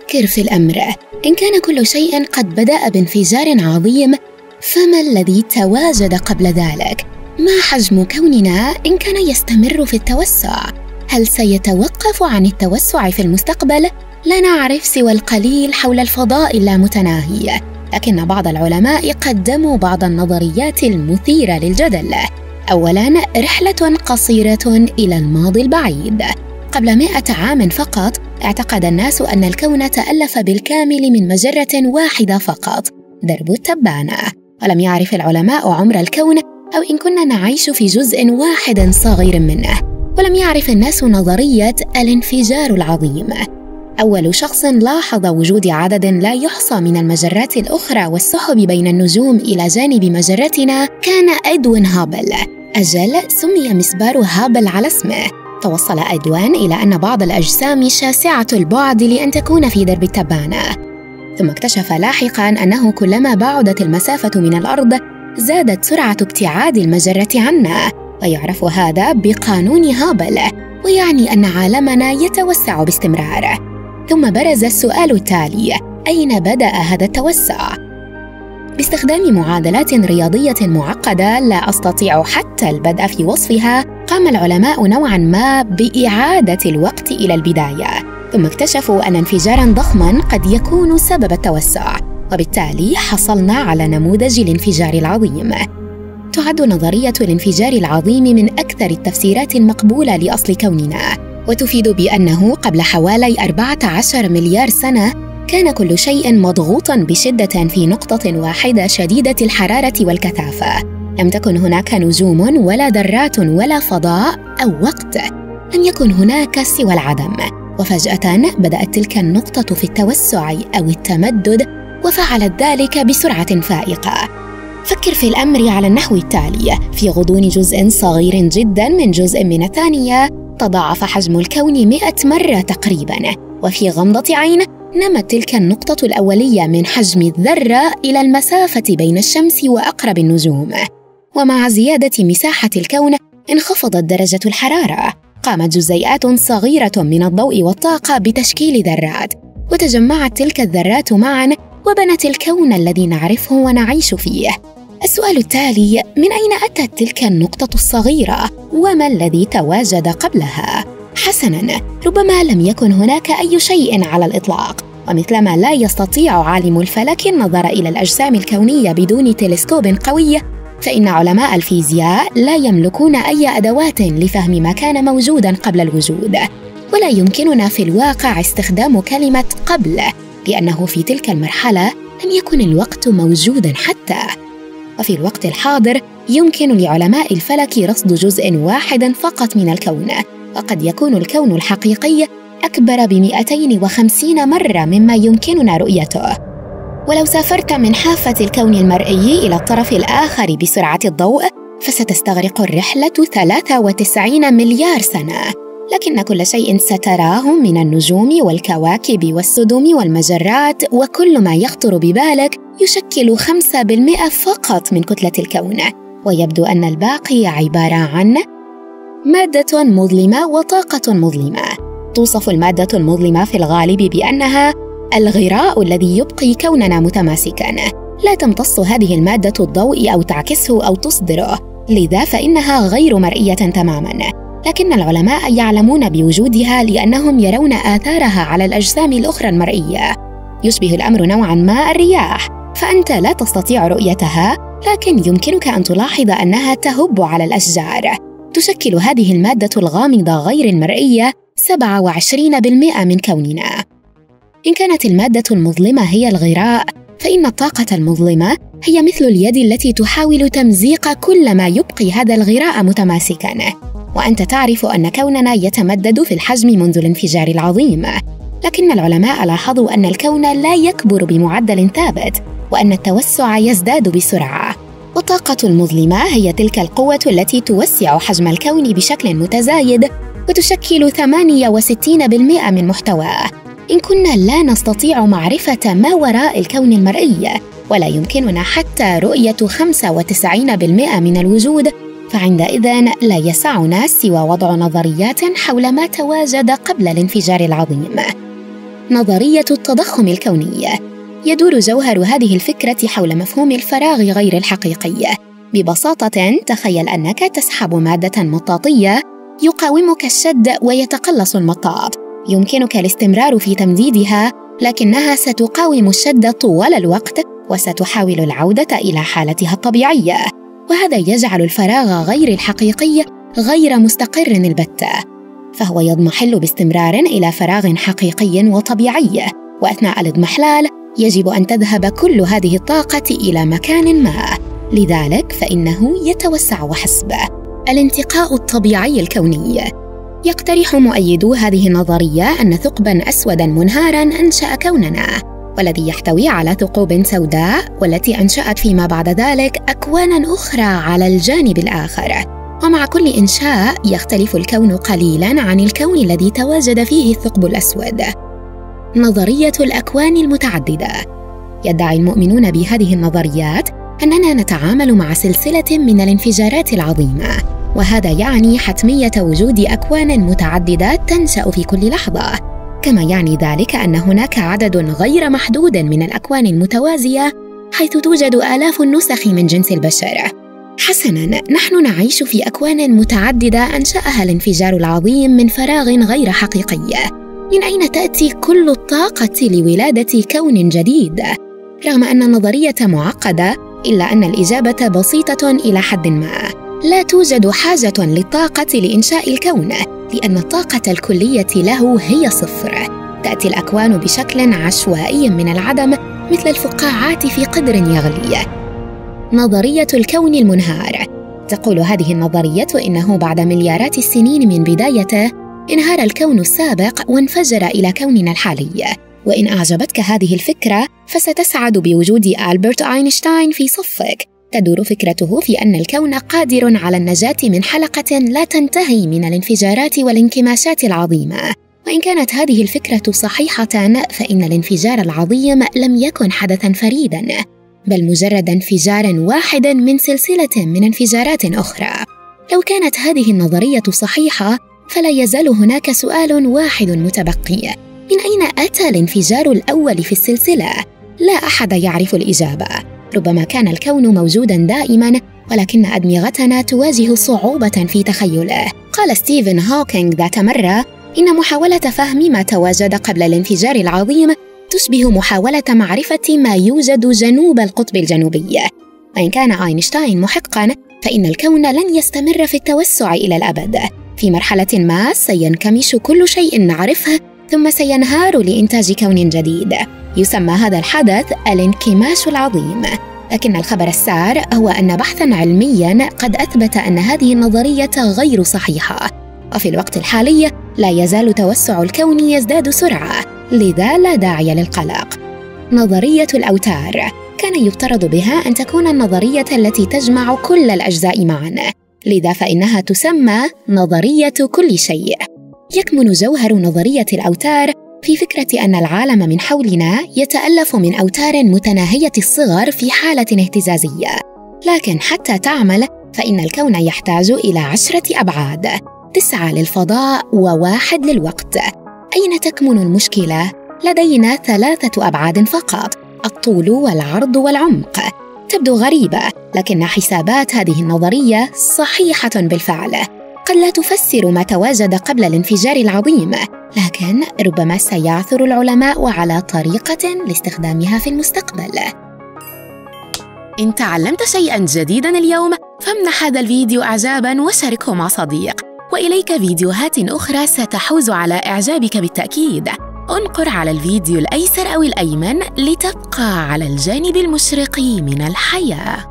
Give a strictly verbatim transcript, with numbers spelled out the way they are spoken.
فكر في الأمر، إن كان كل شيء قد بدأ بانفجار عظيم، فما الذي تواجد قبل ذلك؟ ما حجم كوننا إن كان يستمر في التوسع؟ هل سيتوقف عن التوسع في المستقبل؟ لا نعرف سوى القليل حول الفضاء اللامتناهي، لكن بعض العلماء قدموا بعض النظريات المثيرة للجدل. أولاً، رحلة قصيرة إلى الماضي البعيد. قبل مئة عام فقط اعتقد الناس أن الكون تألف بالكامل من مجرة واحدة فقط، درب التبانة، ولم يعرف العلماء عمر الكون أو إن كنا نعيش في جزء واحد صغير منه. ولم يعرف الناس نظرية الانفجار العظيم. أول شخص لاحظ وجود عدد لا يحصى من المجرات الأخرى والسحب بين النجوم إلى جانب مجرتنا كان إدوين هابل. أجل سمي مسبار هابل على اسمه. توصل إدوين إلى أن بعض الأجسام شاسعة البعد لأن تكون في درب التبانة، ثم اكتشف لاحقاً أنه كلما بعدت المسافة من الأرض زادت سرعة ابتعاد المجرة عنا، ويعرف هذا بقانون هابل، ويعني أن عالمنا يتوسع باستمرار. ثم برز السؤال التالي: أين بدأ هذا التوسع؟ باستخدام معادلات رياضية معقدة لا أستطيع حتى البدء في وصفها، قام العلماء نوعاً ما بإعادة الوقت إلى البداية، ثم اكتشفوا أن انفجاراً ضخماً قد يكون سبب التوسع، وبالتالي حصلنا على نموذج الانفجار العظيم. تعد نظرية الانفجار العظيم من أكثر التفسيرات المقبولة لأصل كوننا، وتفيد بأنه قبل حوالي أربعة عشر مليار سنة كان كل شيء مضغوطاً بشدة في نقطة واحدة شديدة الحرارة والكثافة. لم تكن هناك نجوم ولا ذرات ولا فضاء أو وقت، لم يكن هناك سوى العدم، وفجأة بدأت تلك النقطة في التوسع أو التمدد، وفعلت ذلك بسرعة فائقة. فكر في الأمر على النحو التالي: في غضون جزء صغير جداً من جزء من الثانية تضاعف حجم الكون مئة مرة تقريباً، وفي غمضة عين نمت تلك النقطة الأولية من حجم الذرة إلى المسافة بين الشمس وأقرب النجوم. ومع زيادة مساحة الكون انخفضت درجة الحرارة، قامت جزيئات صغيرة من الضوء والطاقة بتشكيل ذرات، وتجمعت تلك الذرات معاً وبنت الكون الذي نعرفه ونعيش فيه. السؤال التالي: من أين أتت تلك النقطة الصغيرة؟ وما الذي تواجد قبلها؟ حسناً، ربما لم يكن هناك أي شيء على الإطلاق، ومثلما لا يستطيع عالم الفلك النظر إلى الأجسام الكونية بدون تلسكوب قوي، فإن علماء الفيزياء لا يملكون أي أدوات لفهم ما كان موجوداً قبل الوجود، ولا يمكننا في الواقع استخدام كلمة قبل، لأنه في تلك المرحلة لم يكن الوقت موجوداً حتى. وفي الوقت الحاضر يمكن لعلماء الفلك رصد جزء واحد فقط من الكون، وقد يكون الكون الحقيقي أكبر بمئتين وخمسين مرة مما يمكننا رؤيته. ولو سافرت من حافة الكون المرئي إلى الطرف الآخر بسرعة الضوء فستستغرق الرحلة ثلاثة وتسعين مليار سنة، لكن كل شيء ستراه من النجوم والكواكب والسدم والمجرات وكل ما يخطر ببالك يشكل خمسة بالمئة فقط من كتلة الكون، ويبدو أن الباقي عبارة عن مادة مظلمة وطاقة مظلمة. توصف المادة المظلمة في الغالب بأنها الغراء الذي يبقي كوننا متماسكاً، لا تمتص هذه المادة الضوء أو تعكسه أو تصدره، لذا فإنها غير مرئية تماماً، لكن العلماء يعلمون بوجودها لأنهم يرون آثارها على الأجسام الأخرى المرئية. يشبه الأمر نوعاً ما الرياح، فأنت لا تستطيع رؤيتها، لكن يمكنك أن تلاحظ أنها تهب على الأشجار. تشكل هذه المادة الغامضة غير المرئية سبعة وعشرين بالمئة من كوننا. إن كانت المادة المظلمة هي الغراء، فإن الطاقة المظلمة هي مثل اليد التي تحاول تمزيق كل ما يبقي هذا الغراء متماسكاً. وأنت تعرف أن كوننا يتمدد في الحجم منذ الانفجار العظيم، لكن العلماء لاحظوا أن الكون لا يكبر بمعدل ثابت، وأن التوسع يزداد بسرعة. والطاقة المظلمة هي تلك القوة التي توسع حجم الكون بشكل متزايد وتشكل ثمانية وستين بالمئة من محتواه. إن كنا لا نستطيع معرفة ما وراء الكون المرئي، ولا يمكننا حتى رؤية خمسة وتسعين بالمئة من الوجود، فعندئذ لا يسعنا سوى وضع نظريات حول ما تواجد قبل الانفجار العظيم. نظرية التضخم الكوني. يدور جوهر هذه الفكرة حول مفهوم الفراغ غير الحقيقي. ببساطة، تخيل أنك تسحب مادة مطاطية يقاومك الشد ويتقلص المطاط. يمكنك الاستمرار في تمديدها، لكنها ستقاوم الشد طوال الوقت وستحاول العودة إلى حالتها الطبيعية، وهذا يجعل الفراغ غير الحقيقي غير مستقر البتة، فهو يضمحل باستمرار إلى فراغ حقيقي وطبيعي، وأثناء الاضمحلال يجب أن تذهب كل هذه الطاقة إلى مكان ما، لذلك فإنه يتوسع وحسب. الانتقاء الطبيعي الكوني. يقترح مؤيدو هذه النظرية أن ثقباً أسوداً منهاراً أنشأ كوننا، والذي يحتوي على ثقوب سوداء، والتي أنشأت فيما بعد ذلك أكواناً أخرى على الجانب الآخر. ومع كل إنشاء يختلف الكون قليلاً عن الكون الذي تواجد فيه الثقب الأسود. نظرية الأكوان المتعددة. يدعي المؤمنون بهذه النظريات أننا نتعامل مع سلسلة من الانفجارات العظيمة، وهذا يعني حتمية وجود أكوان متعددة تنشأ في كل لحظة، كما يعني ذلك أن هناك عدد غير محدود من الأكوان المتوازية، حيث توجد آلاف النسخ من جنس البشر. حسناً، نحن نعيش في أكوان متعددة أنشأها الانفجار العظيم من فراغ غير حقيقي. من أين تأتي كل الطاقة لولادة كون جديد؟ رغم أن النظرية معقدة، إلا أن الإجابة بسيطة إلى حد ما. لا توجد حاجة للطاقة لإنشاء الكون، لأن الطاقة الكلية له هي صفر. تأتي الأكوان بشكل عشوائي من العدم، مثل الفقاعات في قدر يغلي. نظرية الكون المنهار. تقول هذه النظرية إنه بعد مليارات السنين من بدايته انهار الكون السابق وانفجر إلى كوننا الحالي. وإن أعجبتك هذه الفكرة فستسعد بوجود ألبرت أينشتاين في صفك. تدور فكرته في أن الكون قادر على النجاة من حلقة لا تنتهي من الانفجارات والانكماشات العظيمة. وإن كانت هذه الفكرة صحيحة، فإن الانفجار العظيم لم يكن حدثاً فريداً، بل مجرد انفجار واحد من سلسلة من انفجارات أخرى. لو كانت هذه النظرية صحيحة، فلا يزال هناك سؤال واحد متبقي: من أين أتى الانفجار الأول في السلسلة؟ لا أحد يعرف الإجابة. ربما كان الكون موجوداً دائماً، ولكن أدمغتنا تواجه صعوبة في تخيله. قال ستيفن هوكينغ ذات مرة إن محاولة فهم ما تواجد قبل الانفجار العظيم تشبه محاولة معرفة ما يوجد جنوب القطب الجنوبي. وإن كان أينشتاين محقاً، فإن الكون لن يستمر في التوسع إلى الأبد. في مرحلة ما سينكمش كل شيء نعرفه، ثم سينهار لإنتاج كون جديد. يسمى هذا الحدث الانكماش العظيم. لكن الخبر السار هو أن بحثاً علمياً قد أثبت أن هذه النظرية غير صحيحة، وفي الوقت الحالي لا يزال توسع الكون يزداد سرعة، لذا لا داعي للقلق. نظرية الأوتار. كان يفترض بها أن تكون النظرية التي تجمع كل الأجزاء معاً، لذا فإنها تسمى نظرية كل شيء. يكمن جوهر نظرية الأوتار في فكرة أن العالم من حولنا يتألف من أوتار متناهية الصغر في حالة اهتزازية، لكن حتى تعمل فإن الكون يحتاج إلى عشرة أبعاد، تسعة للفضاء وواحد للوقت. أين تكمن المشكلة؟ لدينا ثلاثة أبعاد فقط: الطول والعرض والعمق. تبدو غريبة، لكن حسابات هذه النظرية صحيحة بالفعل. قد لا تفسر ما تواجد قبل الانفجار العظيم، لكن ربما سيعثر العلماء على طريقة لاستخدامها في المستقبل. إن تعلمت شيئاً جديداً اليوم، فامنح هذا الفيديو إعجاباً وشاركه مع صديق. وإليك فيديوهات أخرى ستحوز على إعجابك بالتأكيد. انقر على الفيديو الأيسر أو الأيمن لتبقى على الجانب المشرق من الحياة.